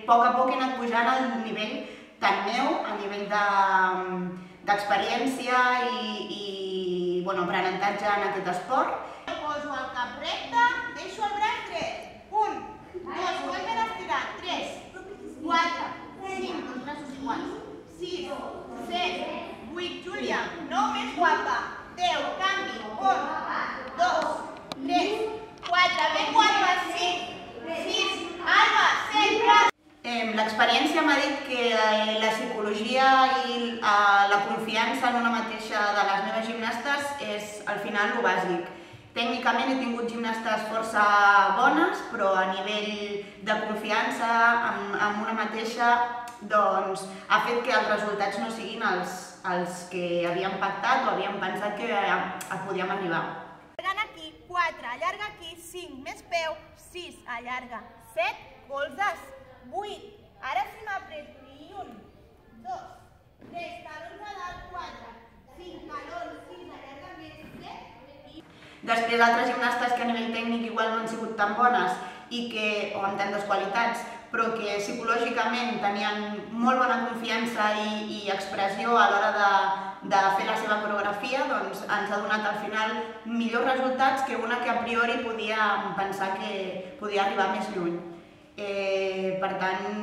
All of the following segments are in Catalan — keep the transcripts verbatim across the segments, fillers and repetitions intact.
poc a poc he anat pujant al nivell tant meu, a nivell d'experiència i aprenentatge en aquest esport. Poso el cap recte, deixo el braç dret. Un, dos, volver a estirar. Tres, quatre, cinc, els braços iguals. Sis, set, vuit, Júlia, nou, més guapa. Deu, canvi. Un, dos, tres, quatre, ben guapa. Cinc, sis, Alba, set, braç. L'experiència m'ha dit que la psicologia i la confiança en una mateixa de les meves gimnastes és al final el bàsic. Tècnicament he tingut gimnastes força bones, però a nivell de confiança en una mateixa doncs, ha fet que els resultats no siguin els que havíem pactat o havíem pensat que podíem arribar. Allarga aquí, quatre, allarga aquí, cinc, més peu, sis, allarga, set, colzes, vuit, ara sí m'apreto, i un, dos, tres, talons a dalt, quatre, cinc, talons, sis, allarga més, set, i... Després altres gimnastes que a nivell tècnic igual no han sigut tan bones i que, o amb tantes qualitats, però que psicològicament tenien molt bona confiança i expressió a l'hora de fer la seva coreografia, doncs ens ha donat al final millors resultats que una que a priori podíem pensar que podia arribar més lluny. Per tant,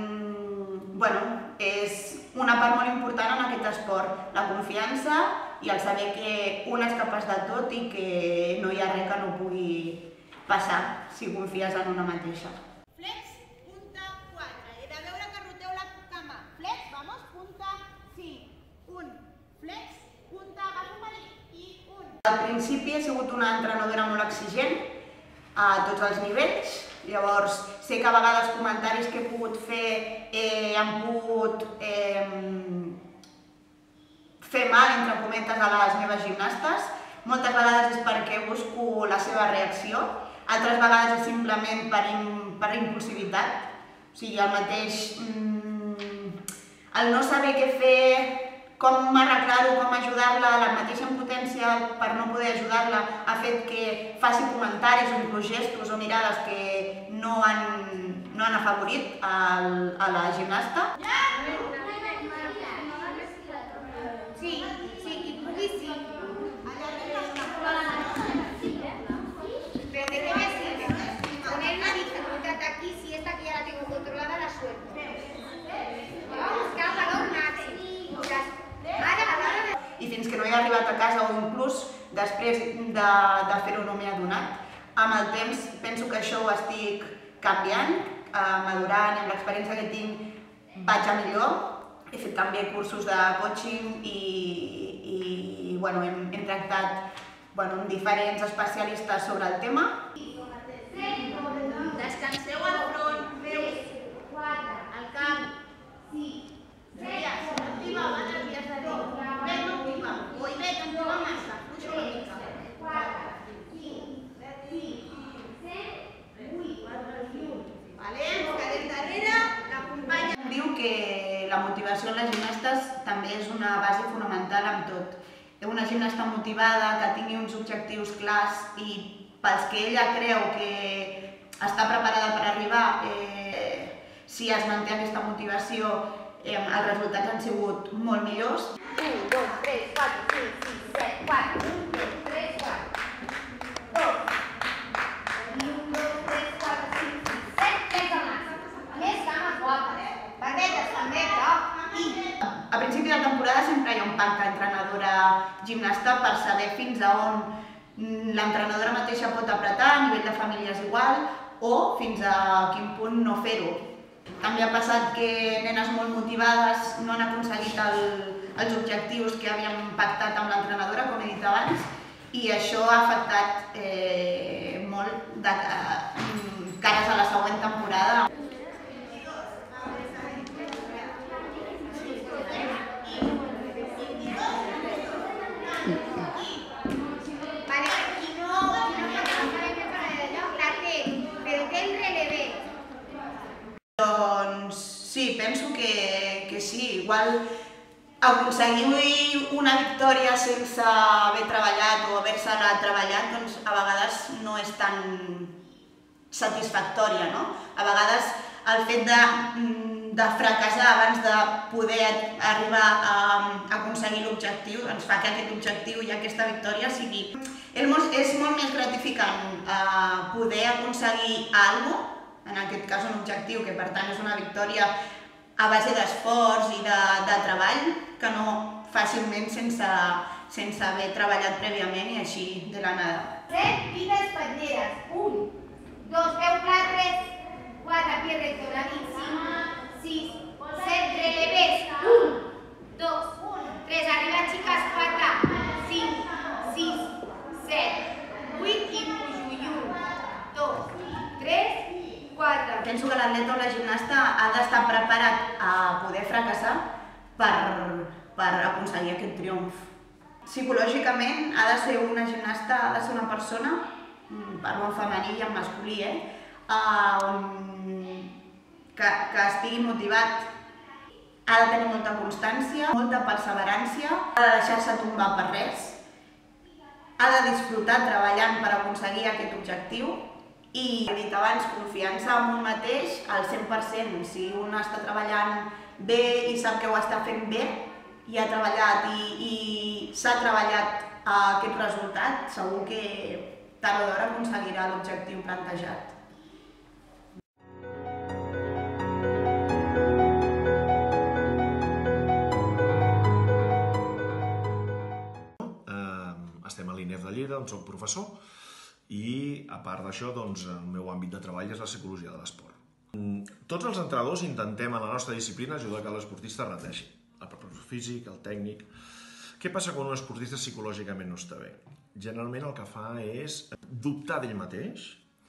és una part molt important en aquest esport, la confiança i el saber que un és capaç de tot i que no hi ha res que no pugui passar si confies en una mateixa. Flex, punta, quatre. He de veure que roteu la cama. Flex, vamos, punta, cinc. Un, flex, punta, agafo marit i un. Al principi he sigut una entrenadora molt exigent a tots els nivells. Llavors, sé que a vegades comentaris que he pogut fer han pogut fer mal, entre cometes, a les meves gimnastes. Moltes vegades és perquè busco la seva reacció, altres vegades és simplement per impulsivitat. O sigui, el mateix... el no saber què fer, com arreglar-ho, com ajudar-la, la mateixa impotència per no poder ajudar-la ha fet que faci comentaris o inclús gestos o mirades que no han afavorit a la gimnasta. Sí, sí, qui pugui sí. Pero ¿de qué me sirve? Poner una dificultad aquí si esta que ya la tengo controlada la suelto. Me va a buscar valor máximo. I fins que no he arribat a casa o inclús després de fer-ho no m'he adonat, amb el temps penso que això ho estic canviant, madurant, i amb l'experiència que tinc vaig a millor. He fet també cursos de coaching i hem tractat amb diferents especialistes sobre el tema. Descanseu al front, al cap. Júlia, si no activa abans el que has de dir. Bet no activa. Oi, Bet, activa massa. Puja una mica. quatre, cinc, set, vuit, un. Ens quedem darrere, l'acompanya. Em diu que la motivació en les gimnastes també és una base fonamental en tot. Una gimnasta motivada, que tingui uns objectius clars i pels que ella creu que està preparada per arribar, si es manté aquesta motivació, els resultats han sigut molt millors. un, dos, tres, quatre, cinc, sis, set, quatre. un, dos, tres, quatre. dos. un, dos, tres, quatre, cinc, sis, set. Tres de massa. Més cames guapes. Barretes també, però. A principi de temporada sempre hi ha un pacte entrenadora-gimnasta per saber fins a on l'entrenadora mateixa pot apretar, a nivell de famílies igual, o fins a quin punt no fer-ho. També ha passat que nenes molt motivades no han aconseguit els objectius que havíem pactat amb l'entrenadora, com he dit abans, i això ha afectat molt de cares a la següent temporada. Doncs sí, penso que sí. Igual aconseguir una victòria sense haver treballat o haver-se-la treballat, doncs a vegades no és tan satisfactòria, no? A vegades el fet de de fracassar abans de poder arribar a aconseguir l'objectiu, ens fa que aquest objectiu i aquesta victòria sigui... És molt més gratificant poder aconseguir alguna cosa, en aquest cas un objectiu, que per tant és una victòria a base d'esforç i de treball, que no fàcilment sense haver treballat prèviament i així de la nada. Set, pita espatlleres. Un, dos, peu pla, tres, quatre, pie recto, la nit, cinc, sis, set, relevés. Un, dos, tres, arriba, xiques, quatre, cinc, sis, set, vuit i pujo. Un, dos, tres, quatre. Penso que l'atleta o la gimnasta ha d'estar preparat a poder fracassar per aconseguir aquest triomf. Psicològicament ha de ser una gimnasta, ha de ser una persona, parlo en femení i en masculí, que estigui motivat, ha de tenir molta constància, molta perseverància, ha de deixar-se tombar per res, ha de disfrutar treballant per aconseguir aquest objectiu i, he dit abans, confiança en un mateix al cent per cent. Si un està treballant bé i sap que ho està fent bé, i ha treballat i s'ha treballat aquest resultat, segur que tard o d'hora aconseguirà l'objectiu plantejat. Estem a l'I N E F de Lleida, on soc professor, i a part d'això, el meu àmbit de treball és la psicologia de l'esport. Tots els entrenadors intentem a la nostra disciplina ajudar que l'esportista rendeixi. El preparador físic, el tècnic... Què passa quan un esportista psicològicament no està bé? Generalment el que fa és dubtar d'ell mateix,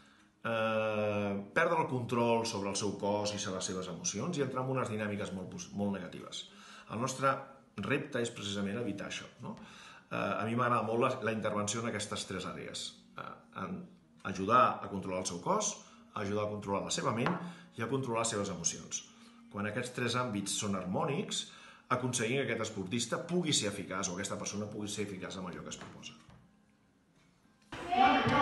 perdre el control sobre el seu cos i sobre les seves emocions i entrar en unes dinàmiques molt negatives. El nostre repte és precisament evitar això. A mi m'agrada molt la intervenció en aquestes tres àrees. Ajudar a controlar el seu cos, ajudar a controlar la seva ment i a controlar les seves emocions. Quan aquests tres àmbits són harmònics, aconseguir que aquest esportista pugui ser eficaç o aquesta persona pugui ser eficaç amb allò que es proposa. No, no.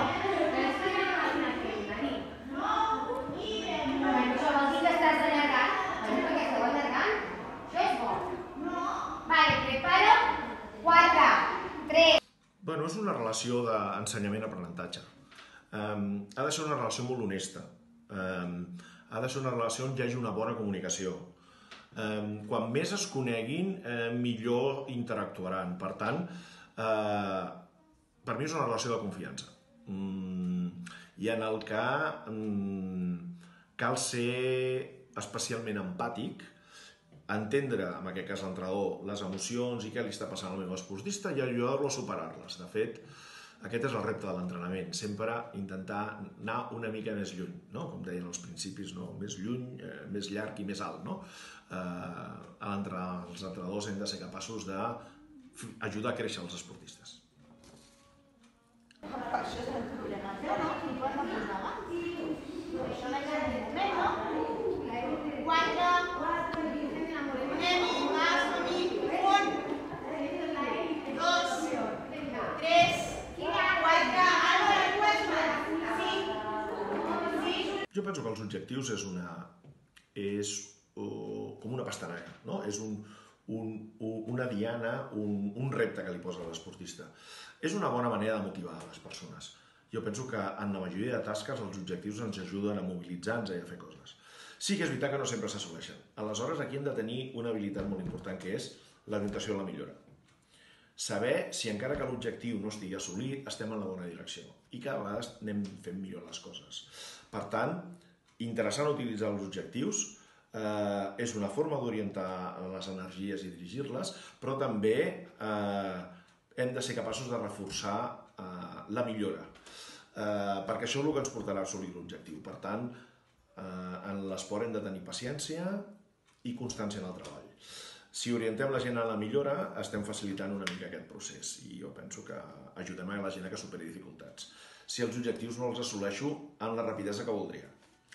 Això vol dir que estàs allargant? Perquè esteu allargant? Això és bo. Vale, preparo. Quatre, tres... Bueno, és una relació d'ensenyament-aprenentatge. Ha de ser una relació molt honesta. Ha de ser una relació on hi hagi una bona comunicació. Quan més es coneguin, millor interactuaran. Per tant, per mi és una relació de confiança. I en el que cal ser especialment empàtic, entendre, en aquest cas l'entrenador, les emocions i què li està passant al meu esportista i ajudar-lo a superar-les. De fet, aquest és el repte de l'entrenament, sempre intentar anar una mica més lluny, com deien als principis, més lluny, més llarg i més alt. Els entrenadors hem de ser capaços d'ajudar a créixer els esportistes. Per això és el problema teu, no? Tu pots anar posar abans. Això l'haig de dir moment, no? Quatre, anem-hi, vas, som-hi, un, dos, tres, quatre, ara, quatre, cinc. Jo penso que els objectius és una... és com una pastanaga, no? És una diana, un repte que li posa a l'esportista. És una bona manera de motivar les persones. Jo penso que en la majoria de tasques els objectius ens ajuden a mobilitzar-nos i a fer coses. Sí que és veritat que no sempre s'assoleixen. Aleshores, aquí hem de tenir una habilitat molt important, que és l'orientació a la millora. Saber si encara que l'objectiu no estigui assolit, estem en la bona direcció i cada vegada anem fent millor les coses. Per tant, interessant utilitzar els objectius, és una forma d'orientar les energies i dirigir-les, però també hem de ser capaços de reforçar la millora, perquè això és el que ens portarà a assolir l'objectiu. Per tant, en l'esport hem de tenir paciència i constància en el treball. Si orientem la gent a la millora, estem facilitant una mica aquest procés i jo penso que ajudem a la gent a que superi dificultats. Si els objectius no els assoleixo amb la rapidesa que voldria.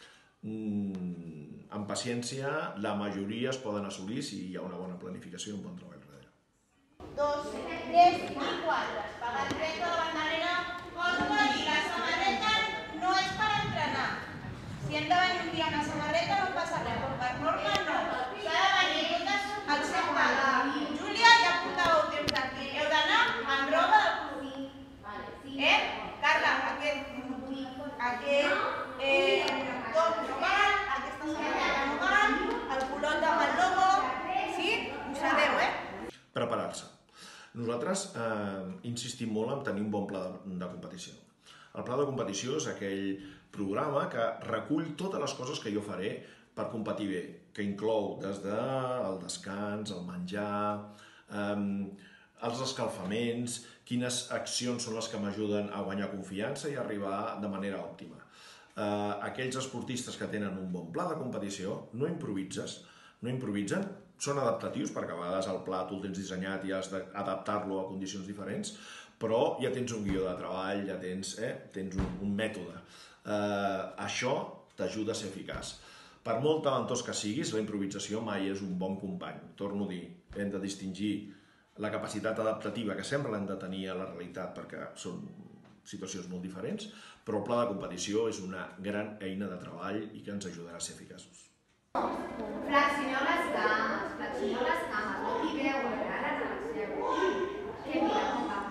Amb paciència, la majoria es poden assolir si hi ha una bona planificació i un bon treball darrere. Dos, tres i quatre. Espagat recte davant darrere, posa i la samarreta no és per entrenar. Si hem de venir un dia amb la samarreta no passa res, però per norma no. S'ha de venir totes excepte la Júlia, ja portàveu temps aquí. Heu d'anar amb roba de color. Eh? Carla, aquest, aquest eh, top no val, aquesta samarreta no val, el color amb el logo, sí? Ho sabeu, eh? Preparar-se. Nosaltres eh, insistim molt en tenir un bon pla de, de competició. El pla de competició és aquell programa que recull totes les coses que jo faré per competir bé, que inclou des del descans, el menjar, eh, els escalfaments, quines accions són les que m'ajuden a guanyar confiança i arribar de manera òptima. Eh, aquells esportistes que tenen un bon pla de competició no improvises, no improvisen, són adaptatius perquè a vegades el pla tu el tens dissenyat i has d'adaptar-lo a condicions diferents, però ja tens un guió de treball, ja tens, eh, tens un, un mètode. Eh, això t'ajuda a ser eficaç. Per molt talentós que siguis, la improvisació mai és un bon company. Torno a dir, hem de distingir la capacitat adaptativa que sempre l'hem de tenir a la realitat perquè són situacions molt diferents, però el pla de competició és una gran eina de treball i que ens ajudarà a ser eficaços. Flexioneu les cames, flexioneu les cames, no tireu, ara relaxeu. Que mira com va.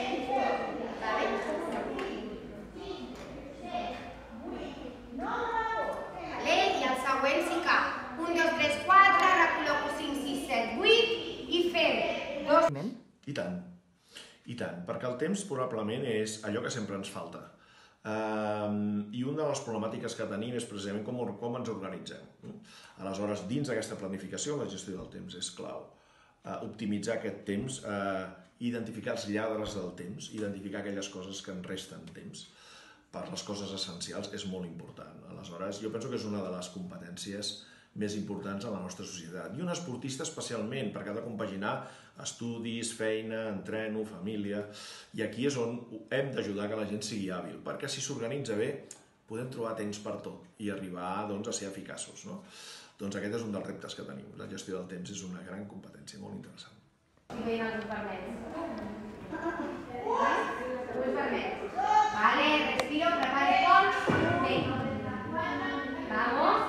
Vale? I el següent sí que un, dos, tres, quatre, recol·loco cinc, sis, set, vuit i fem dos... I tant, i tant, perquè el temps probablement és allò que sempre ens falta. Um, I una de les problemàtiques que tenim és precisament com, com ens organitzem. Aleshores, dins d'aquesta planificació, la gestió del temps és clau. Uh, optimitzar aquest temps, uh, identificar els lladres del temps, identificar aquelles coses que ens resten temps per les coses essencials és molt important. Aleshores, jo penso que és una de les competències més importants a la nostra societat. I un esportista especialment, perquè ha de compaginar estudis, feina, entreno, família, i aquí és on hem d'ajudar que la gent sigui hàbil, perquè si s'organitza bé podem trobar temps per tot i arribar doncs, a ser eficaços. No? Doncs aquest és un dels reptes que tenim. La gestió del temps és una gran competència, molt interessant. Bé, no us permets. Us permets. Vale, respiro, prepare con. Venga. Vamos.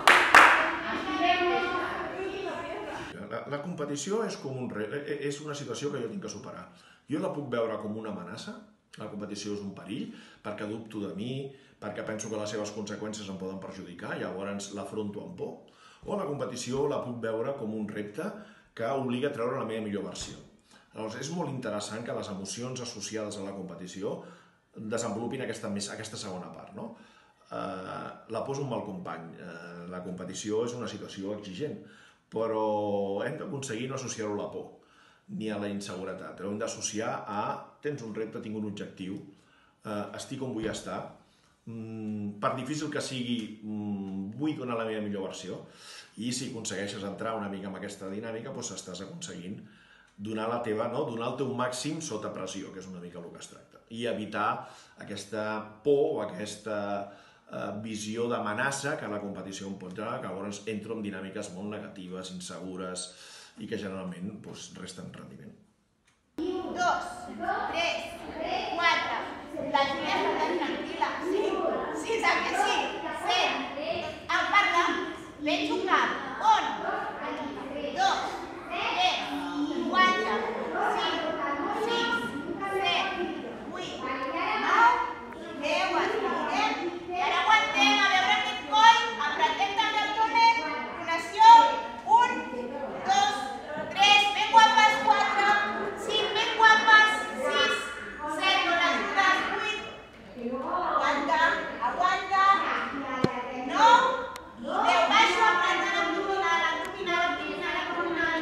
La, la competició és, com un re... és una situació que jo tinc que superar. Jo la puc veure com una amenaça, la competició és un perill, perquè dubto de mi, perquè penso que les seves conseqüències em poden perjudicar, llavors l'afronto amb por, o la competició la puc veure com un repte que obliga a treure la meva millor versió. Llavors és molt interessant que les emocions associades a la competició desenvolupin aquesta, aquesta segona part. No? Uh, la por és un mal company, uh, la competició és una situació exigent, però hem d'aconseguir no associar-ho a la por ni a la inseguretat. Ho hem d'associar a tens un repte, tinc un objectiu, eh, estic on vull estar, mm, per difícil que sigui, mm, vull donar la meva millor versió, i si aconsegueixes entrar una mica en aquesta dinàmica, doncs estàs aconseguint donar la teva, no? Donar el teu màxim sota pressió, que és una mica el que es tracta, i evitar aquesta por o aquesta visió d'amenaça que la competició em pot donar, que llavors entro en dinàmiques molt negatives, insegures i que generalment doncs, resten rendiment. Dos, tres, quatre, la Júlia està tranquil·la, cinc, sis, a que sí, set, em parla, penso clar, un, dos, tres, quatre, cinc, sis, set, vuit, nou, deu, estirem, i ara aguantem a veure aquest coll, apretem també el tonet, donació, un, dos, tres, ben guapes, quatre, cinc, ben guapes, sis, set, no les dues, vuit, aguanta, aguanta, nou, i deu, baixo, apretant abdominal, abdominal, abdominal,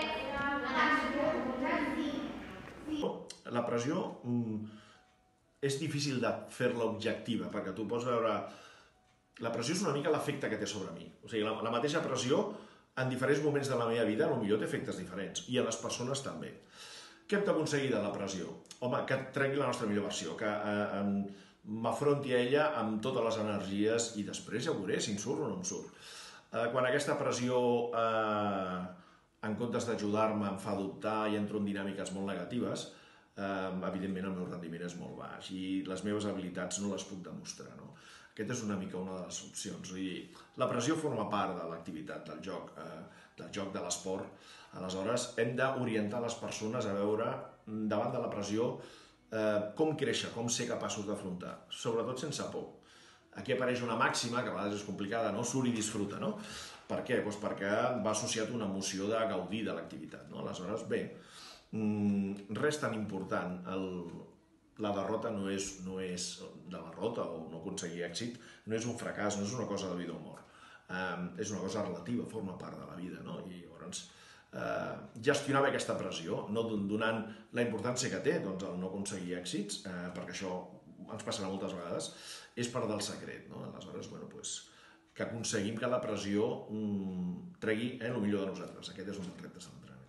abdominal. La pressió és difícil de fer-la objectiva, perquè tu pots veure... La pressió és una mica l'efecte que té sobre mi. O sigui, la, la mateixa pressió, en diferents moments de la meva vida, potser té efectes diferents, i a les persones també. Què hem d'aconseguir de la pressió? Home, que tregui la nostra millor versió, que eh, m'afronti a ella amb totes les energies, i després ja veuré si em surt o no em surt. Eh, quan aquesta pressió, eh, en comptes d'ajudar-me, em fa dubtar i entro en dinàmiques molt negatives, Uh, evidentment el meu rendiment és molt baix i les meves habilitats no les puc demostrar. No? Aquesta és una mica una de les opcions. Vull dir, la pressió forma part de l'activitat, del joc, eh, del joc de l'esport. Aleshores, hem d'orientar les persones a veure, davant de la pressió, eh, com créixer, com ser capaços d'afrontar, sobretot sense por. Aquí apareix una màxima, que a vegades és complicada, no? Surt i disfruta, no? Per què? Doncs perquè va associat una emoció de gaudir de l'activitat, no? Aleshores, bé, res tan important. El, la derrota no és, no és de derrota o no aconseguir èxit, no és un fracàs, no és una cosa de vida o mort. Eh, és una cosa relativa, forma part de la vida, no? I llavors, eh, gestionar bé aquesta pressió, no donant la importància que té doncs, el no aconseguir èxits, eh, perquè això ens passarà moltes vegades, és part del secret, no? Aleshores, bueno, doncs, que aconseguim que la pressió mm, tregui eh, el millor de nosaltres. Aquest és un dels reptes de l'entrenament.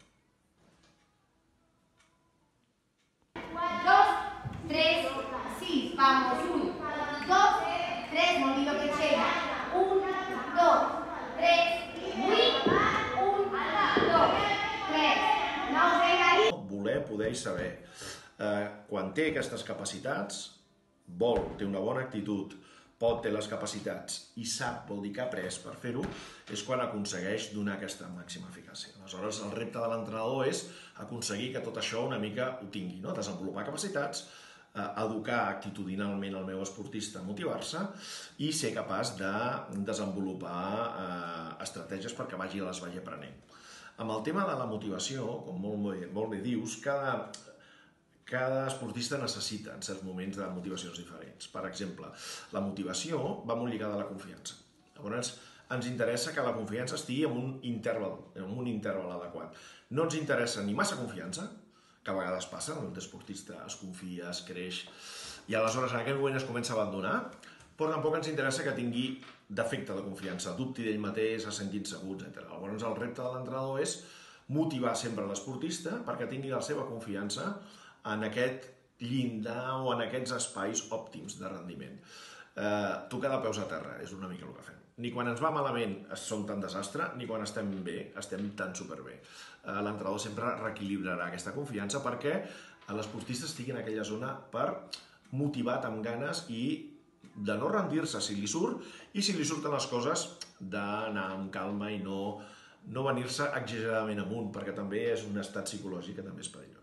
Dos, tres, sis, vamos, un, dos, tres, movido que llega, un, dos, tres, vuit, un, dos, tres, no, venga ahí. Voler, poder i saber. Eh, quan té aquestes capacitats, vol, té una bona actitud, pot té les capacitats i sap, vol dir que ha après per fer-ho, és quan aconsegueix donar aquesta màxima eficàcia. Aleshores, el repte de l'entrenador és aconseguir que tot això una mica ho tingui, no? Desenvolupar capacitats, eh, educar actitudinalment el meu esportista a motivar-se i ser capaç de desenvolupar eh, estratègies perquè vagi les vagi aprenent. Amb el tema de la motivació, com molt bé, molt bé dius, cada... Cada esportista necessita en certs moments de motivacions diferents. Per exemple, la motivació va molt lligada a la confiança. Llavors, ens interessa que la confiança estigui en un interval, en un interval adequat. No ens interessa ni massa confiança, que a vegades passa, el esportista es confia, es creix, i aleshores en aquell moment es comença a abandonar, però tampoc ens interessa que tingui defecte de confiança, dubti d'ell mateix, es senti insegur, etcètera. Llavors, el repte de l'entrenador és motivar sempre l'esportista perquè tingui la seva confiança en aquest llindar o en aquests espais òptims de rendiment. Eh, tocar de peus a terra és una mica el que fem. Ni quan ens va malament som tan desastre, ni quan estem bé estem tan superbé. Eh, L'entrenador sempre reequilibrarà aquesta confiança perquè l'esportista estigui en aquella zona per motivat, amb ganes i de no rendir-se si li surt, i si li surten les coses d'anar amb calma i no, no venir-se exageradament amunt, perquè també és un estat psicològic que també és perillós.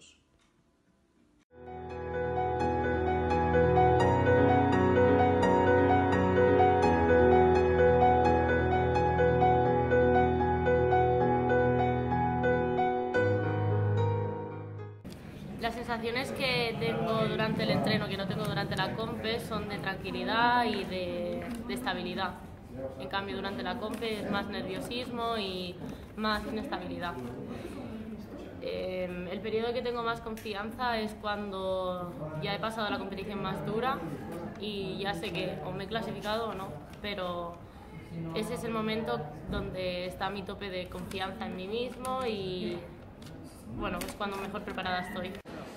Las sensaciones que tengo durante el entreno, que no tengo durante la compe, son de tranquilidad y de, de estabilidad. En cambio, durante la compe es más nerviosismo y más inestabilidad. Eh, el periodo que tengo más confianza es cuando ya he pasado la competición más dura y ya sé que o me he clasificado o no, pero ese es el momento donde está mi tope de confianza en mí mismo y bueno, es cuando mejor preparada estoy.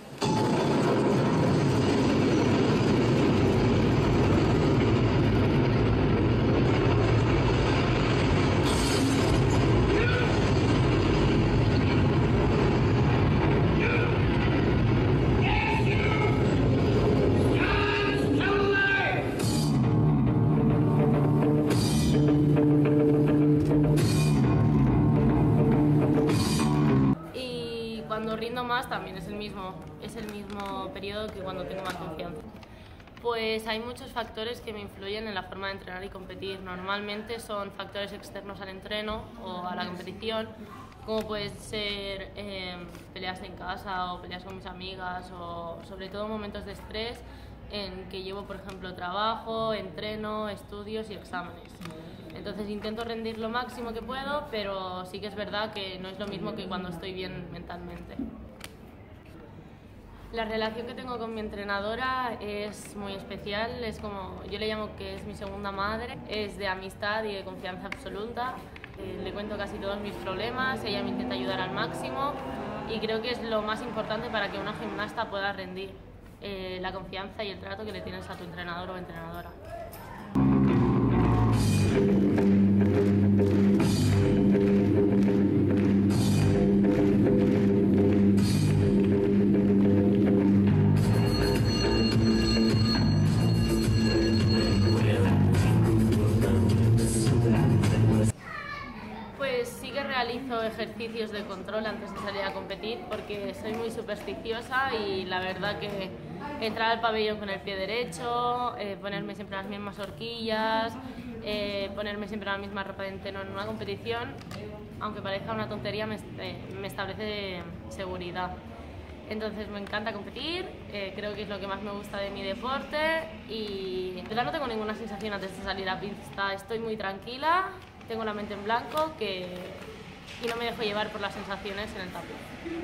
Cuando rindo más también es el mismo, es el mismo periodo que cuando tengo más confianza. Pues hay muchos factores que me influyen en la forma de entrenar y competir. Normalmente son factores externos al entreno o a la competición, como pueden ser eh, peleas en casa o peleas con mis amigas o sobre todo momentos de estrés en que llevo, por ejemplo, trabajo, entreno, estudios y exámenes. Entonces intento rendir lo máximo que puedo, pero sí que es verdad que no es lo mismo que cuando estoy bien mentalmente. La relación que tengo con mi entrenadora es muy especial, es como, yo le llamo que es mi segunda madre, es de amistad y de confianza absoluta. Eh, le cuento casi todos mis problemas, ella me intenta ayudar al máximo y creo que es lo más importante para que una gimnasta pueda rendir, eh, la confianza y el trato que le tienes a tu entrenador o entrenadora. nervios de control antes de salir a competir porque soy muy supersticiosa y la verdad que entrar al pabellón con el pie derecho, eh, ponerme siempre las mismas horquillas, eh, ponerme siempre la misma ropa de entreno en una competición, aunque parezca una tontería, me, eh, me establece seguridad. Entonces me encanta competir, eh, creo que es lo que más me gusta de mi deporte y en verdad no tengo ninguna sensación antes de salir a pista, estoy muy tranquila, tengo la mente en blanco que, y no me dejo llevar por las sensaciones en el tapiz.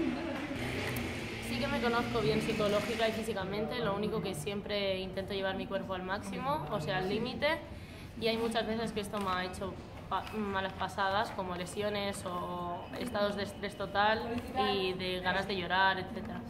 Sí que me conozco bien psicológica y físicamente, lo único que siempre intento llevar mi cuerpo al máximo, o sea al límite, y hay muchas veces que esto me ha hecho pa malas pasadas como lesiones o estados de estrés total y de ganas de llorar, etcétera.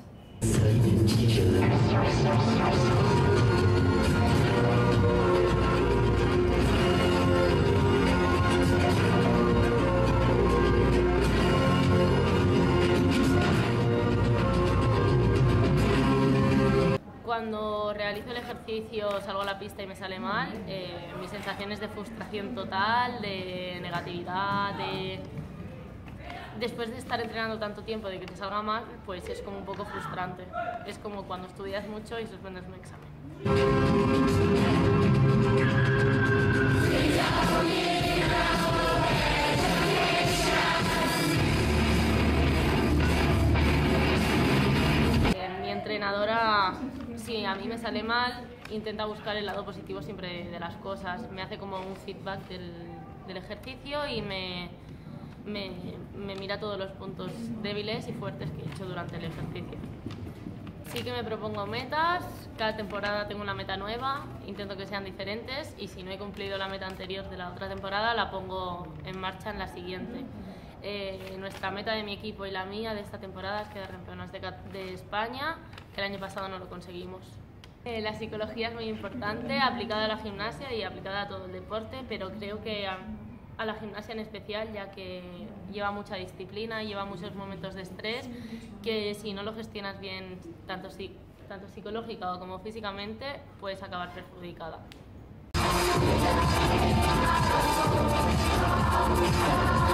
Cuando realizo el ejercicio, salgo a la pista y me sale mal, eh, mis sensaciones de frustración total, de negatividad, de... después de estar entrenando tanto tiempo de que te salga mal, pues es como un poco frustrante. Es como cuando estudias mucho y suspendes un examen. Eh, mi entrenadora, si a mí me sale mal, intenta buscar el lado positivo siempre de, de las cosas. Me hace como un feedback del, del ejercicio y me, me, me mira todos los puntos débiles y fuertes que he hecho durante el ejercicio. Sí que me propongo metas, cada temporada tengo una meta nueva, intento que sean diferentes y si no he cumplido la meta anterior de la otra temporada la pongo en marcha en la siguiente. Eh, nuestra meta de mi equipo y la mía de esta temporada es quedar campeonas de, de España, que el año pasado no lo conseguimos. Eh, la psicología es muy importante, aplicada a la gimnasia y aplicada a todo el deporte, pero creo que a, a la gimnasia en especial, ya que lleva mucha disciplina, lleva muchos momentos de estrés, que si no lo gestionas bien, tanto, tanto psicológica como físicamente, puedes acabar perjudicada.